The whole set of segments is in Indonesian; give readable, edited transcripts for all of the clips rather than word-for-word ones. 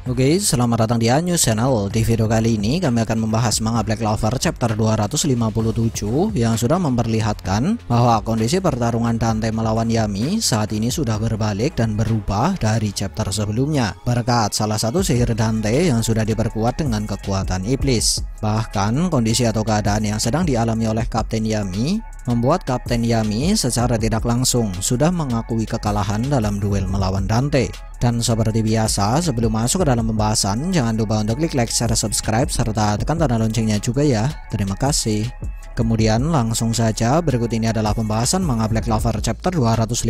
Oke, selamat datang di News Channel. Di video kali ini kami akan membahas manga Black Clover chapter 257 yang sudah memperlihatkan bahwa kondisi pertarungan Dante melawan Yami saat ini sudah berbalik dan berubah dari chapter sebelumnya berkat salah satu sihir Dante yang sudah diperkuat dengan kekuatan iblis. Bahkan kondisi atau keadaan yang sedang dialami oleh Kapten Yami membuat Kapten Yami secara tidak langsung sudah mengakui kekalahan dalam duel melawan Dante. Dan seperti biasa, sebelum masuk ke dalam pembahasan, jangan lupa untuk klik like, share, subscribe, serta tekan tanda loncengnya juga ya. Terima kasih. Kemudian langsung saja, berikut ini adalah pembahasan manga Black Clover chapter 257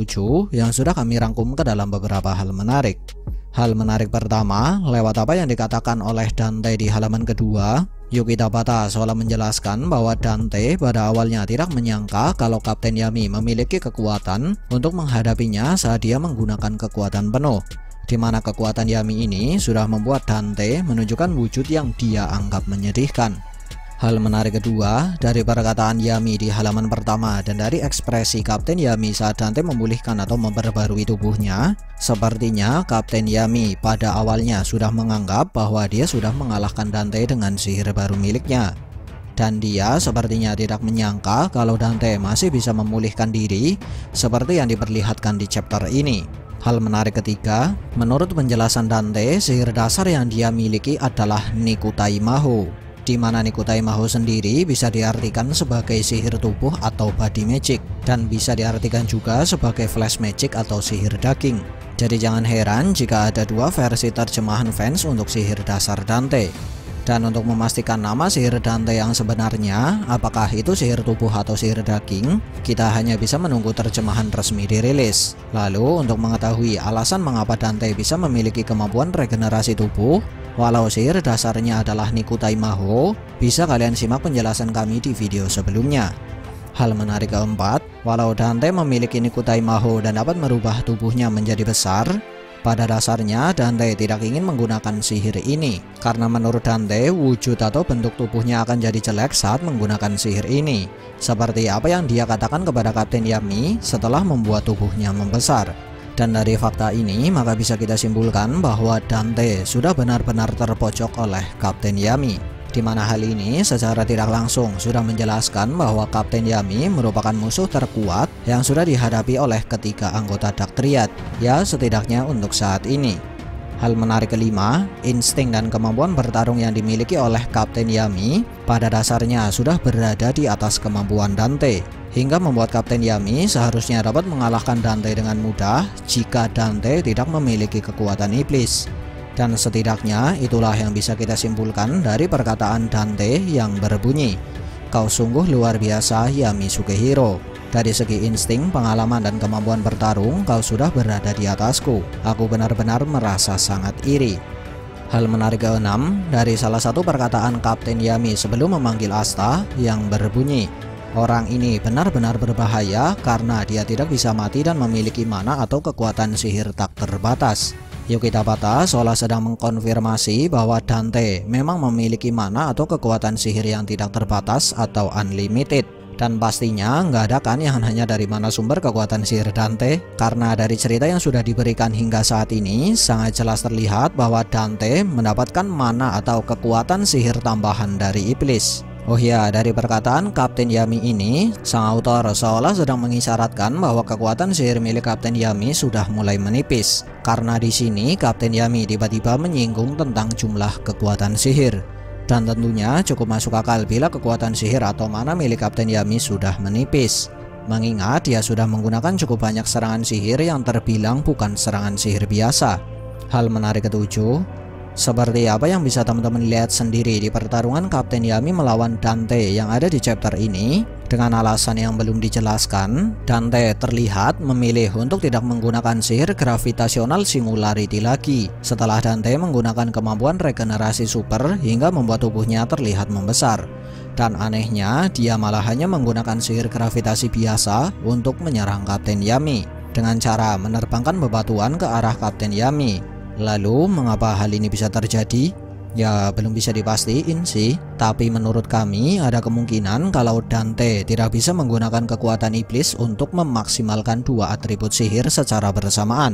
yang sudah kami rangkum ke dalam beberapa hal menarik. Hal menarik pertama, lewat apa yang dikatakan oleh Dante di halaman kedua, Yuki Tabata seolah menjelaskan bahwa Dante pada awalnya tidak menyangka kalau Kapten Yami memiliki kekuatan untuk menghadapinya saat dia menggunakan kekuatan penuh, di mana kekuatan Yami ini sudah membuat Dante menunjukkan wujud yang dia anggap menyedihkan. Hal menarik kedua, dari perkataan Yami di halaman pertama dan dari ekspresi Kapten Yami saat Dante memulihkan atau memperbarui tubuhnya, sepertinya Kapten Yami pada awalnya sudah menganggap bahwa dia sudah mengalahkan Dante dengan sihir baru miliknya. Dan dia sepertinya tidak menyangka kalau Dante masih bisa memulihkan diri seperti yang diperlihatkan di chapter ini. Hal menarik ketiga, menurut penjelasan Dante, sihir dasar yang dia miliki adalah Nikutai Maho, di mana Nikutai Maho sendiri bisa diartikan sebagai sihir tubuh atau body magic, dan bisa diartikan juga sebagai flash magic atau sihir daging. Jadi jangan heran jika ada dua versi terjemahan fans untuk sihir dasar Dante. Dan untuk memastikan nama sihir Dante yang sebenarnya, apakah itu sihir tubuh atau sihir daging, kita hanya bisa menunggu terjemahan resmi dirilis. Lalu untuk mengetahui alasan mengapa Dante bisa memiliki kemampuan regenerasi tubuh walau sihir dasarnya adalah Nikutai Maho, bisa kalian simak penjelasan kami di video sebelumnya. Hal menarik keempat, walau Dante memiliki Nikutai Maho dan dapat merubah tubuhnya menjadi besar, pada dasarnya Dante tidak ingin menggunakan sihir ini, karena menurut Dante wujud atau bentuk tubuhnya akan jadi jelek saat menggunakan sihir ini, seperti apa yang dia katakan kepada Kapten Yami setelah membuat tubuhnya membesar. Dan dari fakta ini maka bisa kita simpulkan bahwa Dante sudah benar-benar terpojok oleh Kapten Yami, di mana hal ini secara tidak langsung sudah menjelaskan bahwa Kapten Yami merupakan musuh terkuat yang sudah dihadapi oleh ketiga anggota Dark Triad, ya setidaknya untuk saat ini. Hal menarik kelima, insting dan kemampuan bertarung yang dimiliki oleh Kapten Yami pada dasarnya sudah berada di atas kemampuan Dante, hingga membuat Kapten Yami seharusnya dapat mengalahkan Dante dengan mudah jika Dante tidak memiliki kekuatan iblis. Dan setidaknya itulah yang bisa kita simpulkan dari perkataan Dante yang berbunyi, "Kau sungguh luar biasa Yami Sukehiro. Dari segi insting, pengalaman dan kemampuan bertarung, kau sudah berada di atasku. Aku benar-benar merasa sangat iri." Hal menarik keenam, dari salah satu perkataan Kapten Yami sebelum memanggil Asta yang berbunyi, "Orang ini benar-benar berbahaya karena dia tidak bisa mati dan memiliki mana atau kekuatan sihir tak terbatas." Yuki Tabata seolah sedang mengkonfirmasi bahwa Dante memang memiliki mana atau kekuatan sihir yang tidak terbatas atau unlimited. Dan pastinya nggak ada kan yang hanya dari mana sumber kekuatan sihir Dante, karena dari cerita yang sudah diberikan hingga saat ini sangat jelas terlihat bahwa Dante mendapatkan mana atau kekuatan sihir tambahan dari iblis. Oh ya, dari perkataan Kapten Yami ini, sang autor seolah sedang mengisyaratkan bahwa kekuatan sihir milik Kapten Yami sudah mulai menipis, karena di sini Kapten Yami tiba-tiba menyinggung tentang jumlah kekuatan sihir. Dan tentunya cukup masuk akal bila kekuatan sihir atau mana milik Kapten Yami sudah menipis, mengingat dia sudah menggunakan cukup banyak serangan sihir yang terbilang bukan serangan sihir biasa. Hal menarik ketujuh, seperti apa yang bisa teman-teman lihat sendiri di pertarungan Kapten Yami melawan Dante yang ada di chapter ini, dengan alasan yang belum dijelaskan, Dante terlihat memilih untuk tidak menggunakan sihir gravitasional singularity lagi setelah Dante menggunakan kemampuan regenerasi super hingga membuat tubuhnya terlihat membesar. Dan anehnya, dia malah hanya menggunakan sihir gravitasi biasa untuk menyerang Kapten Yami dengan cara menerbangkan bebatuan ke arah Kapten Yami. Lalu mengapa hal ini bisa terjadi? Ya belum bisa dipastiin sih, tapi menurut kami ada kemungkinan kalau Dante tidak bisa menggunakan kekuatan iblis untuk memaksimalkan dua atribut sihir secara bersamaan.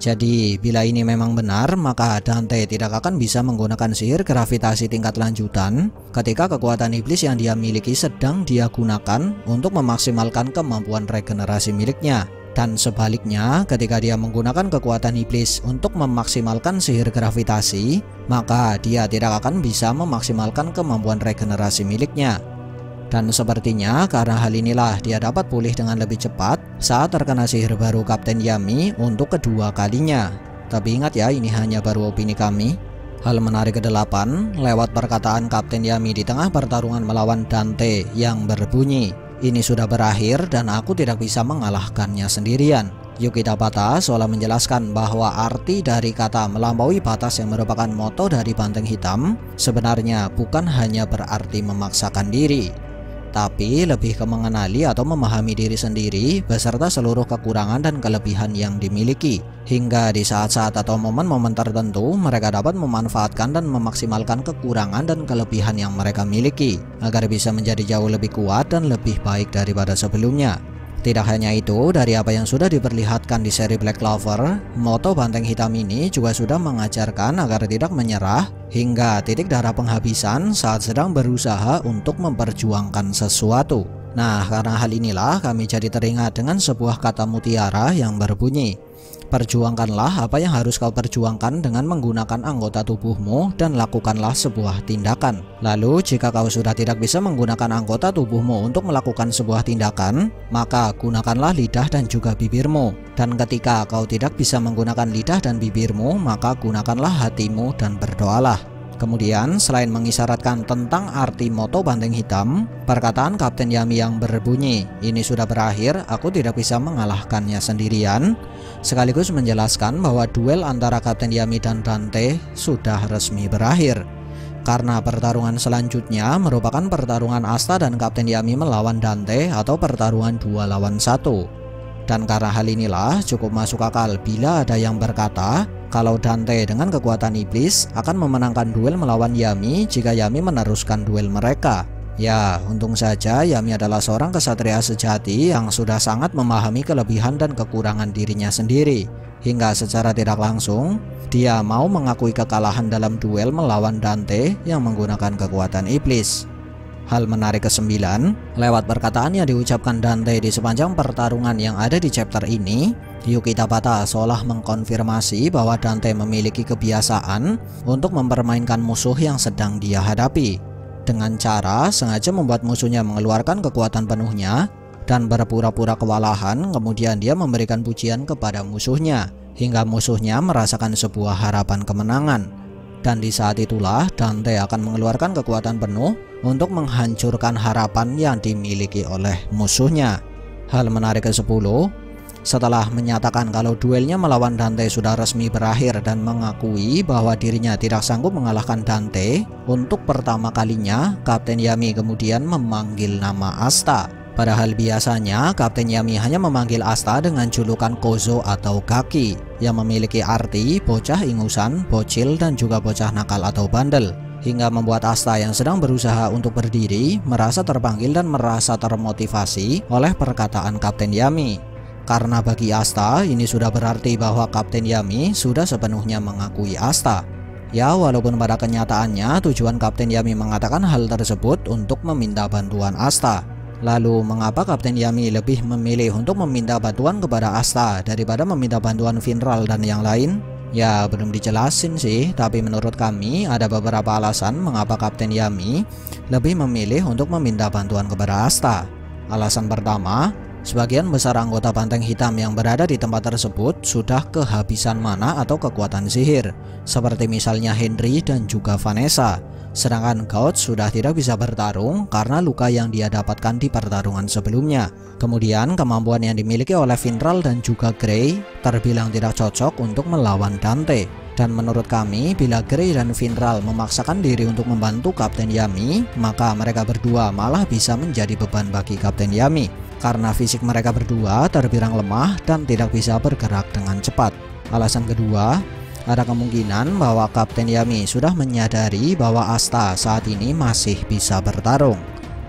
Jadi bila ini memang benar, maka Dante tidak akan bisa menggunakan sihir gravitasi tingkat lanjutan ketika kekuatan iblis yang dia miliki sedang dia gunakan untuk memaksimalkan kemampuan regenerasi miliknya. Dan sebaliknya, ketika dia menggunakan kekuatan iblis untuk memaksimalkan sihir gravitasi, maka dia tidak akan bisa memaksimalkan kemampuan regenerasi miliknya. Dan sepertinya karena hal inilah dia dapat pulih dengan lebih cepat saat terkena sihir baru Kapten Yami untuk kedua kalinya. Tapi ingat ya, ini hanya baru opini kami. Hal menarik ke-8, lewat perkataan Kapten Yami di tengah pertarungan melawan Dante yang berbunyi, "Ini sudah berakhir dan aku tidak bisa mengalahkannya sendirian." Yukita Bata seolah menjelaskan bahwa arti dari kata melampaui batas yang merupakan moto dari Banteng Hitam sebenarnya bukan hanya berarti memaksakan diri, tapi lebih ke mengenali atau memahami diri sendiri beserta seluruh kekurangan dan kelebihan yang dimiliki. Hingga di saat-saat atau momen-momen tertentu mereka dapat memanfaatkan dan memaksimalkan kekurangan dan kelebihan yang mereka miliki agar bisa menjadi jauh lebih kuat dan lebih baik daripada sebelumnya. Tidak hanya itu, dari apa yang sudah diperlihatkan di seri Black Clover, moto Banteng Hitam ini juga sudah mengajarkan agar tidak menyerah hingga titik darah penghabisan saat sedang berusaha untuk memperjuangkan sesuatu. Nah, karena hal inilah kami jadi teringat dengan sebuah kata mutiara yang berbunyi, "Perjuangkanlah apa yang harus kau perjuangkan dengan menggunakan anggota tubuhmu dan lakukanlah sebuah tindakan." Lalu jika kau sudah tidak bisa menggunakan anggota tubuhmu untuk melakukan sebuah tindakan, maka gunakanlah lidah dan juga bibirmu. Dan ketika kau tidak bisa menggunakan lidah dan bibirmu, maka gunakanlah hatimu dan berdoalah. Kemudian selain mengisyaratkan tentang arti moto Banteng Hitam, perkataan Kapten Yami yang berbunyi, "Ini sudah berakhir, aku tidak bisa mengalahkannya sendirian," sekaligus menjelaskan bahwa duel antara Kapten Yami dan Dante sudah resmi berakhir. Karena pertarungan selanjutnya merupakan pertarungan Asta dan Kapten Yami melawan Dante atau pertarungan 2 lawan 1. Dan karena hal inilah cukup masuk akal bila ada yang berkata kalau Dante dengan kekuatan iblis akan memenangkan duel melawan Yami jika Yami meneruskan duel mereka. Ya, untung saja Yami adalah seorang kesatria sejati yang sudah sangat memahami kelebihan dan kekurangan dirinya sendiri, hingga secara tidak langsung dia mau mengakui kekalahan dalam duel melawan Dante yang menggunakan kekuatan iblis. Hal menarik ke-9, lewat perkataan yang diucapkan Dante di sepanjang pertarungan yang ada di chapter ini, Yukita Bata seolah mengkonfirmasi bahwa Dante memiliki kebiasaan untuk mempermainkan musuh yang sedang dia hadapi, dengan cara sengaja membuat musuhnya mengeluarkan kekuatan penuhnya dan berpura-pura kewalahan, kemudian dia memberikan pujian kepada musuhnya hingga musuhnya merasakan sebuah harapan kemenangan. Dan di saat itulah Dante akan mengeluarkan kekuatan penuh untuk menghancurkan harapan yang dimiliki oleh musuhnya. Hal menarik ke-10, setelah menyatakan kalau duelnya melawan Dante sudah resmi berakhir dan mengakui bahwa dirinya tidak sanggup mengalahkan Dante, untuk pertama kalinya Kapten Yami kemudian memanggil nama Asta. Padahal biasanya Kapten Yami hanya memanggil Asta dengan julukan Kozo atau Gaki yang memiliki arti bocah ingusan, bocil, dan juga bocah nakal atau bandel, hingga membuat Asta yang sedang berusaha untuk berdiri merasa terpanggil dan merasa termotivasi oleh perkataan Kapten Yami. Karena bagi Asta ini sudah berarti bahwa Kapten Yami sudah sepenuhnya mengakui Asta. Ya, walaupun pada kenyataannya tujuan Kapten Yami mengatakan hal tersebut untuk meminta bantuan Asta. Lalu mengapa Kapten Yami lebih memilih untuk meminta bantuan kepada Asta daripada meminta bantuan Finral dan yang lain? Ya, belum dijelasin sih, tapi menurut kami ada beberapa alasan mengapa Kapten Yami lebih memilih untuk meminta bantuan kepada Asta. Alasan pertama, sebagian besar anggota Banteng Hitam yang berada di tempat tersebut sudah kehabisan mana atau kekuatan sihir, seperti misalnya Henry dan juga Vanessa. Sedangkan Gouch sudah tidak bisa bertarung karena luka yang dia dapatkan di pertarungan sebelumnya. Kemudian kemampuan yang dimiliki oleh Finral dan juga Grey terbilang tidak cocok untuk melawan Dante. Dan menurut kami, bila Grey dan Finral memaksakan diri untuk membantu Kapten Yami, maka mereka berdua malah bisa menjadi beban bagi Kapten Yami, karena fisik mereka berdua terbilang lemah dan tidak bisa bergerak dengan cepat. Alasan kedua, ada kemungkinan bahwa Kapten Yami sudah menyadari bahwa Asta saat ini masih bisa bertarung.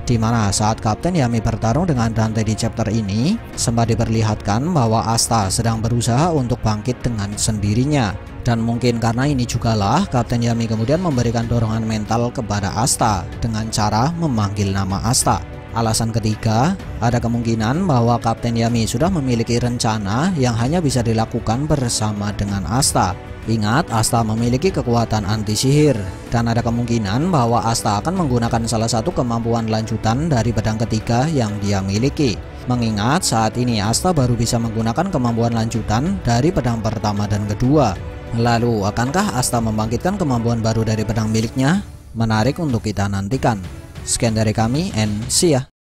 di mana saat Kapten Yami bertarung dengan Dante di chapter ini, sempat diperlihatkan bahwa Asta sedang berusaha untuk bangkit dengan sendirinya. Dan mungkin karena ini jugalah Kapten Yami kemudian memberikan dorongan mental kepada Asta dengan cara memanggil nama Asta. Alasan ketiga, ada kemungkinan bahwa Kapten Yami sudah memiliki rencana yang hanya bisa dilakukan bersama dengan Asta. Ingat, Asta memiliki kekuatan anti sihir, dan ada kemungkinan bahwa Asta akan menggunakan salah satu kemampuan lanjutan dari pedang ketiga yang dia miliki. Mengingat saat ini Asta baru bisa menggunakan kemampuan lanjutan dari pedang pertama dan kedua. Lalu, akankah Asta membangkitkan kemampuan baru dari pedang miliknya? Menarik untuk kita nantikan. Sekian dari kami, and see ya.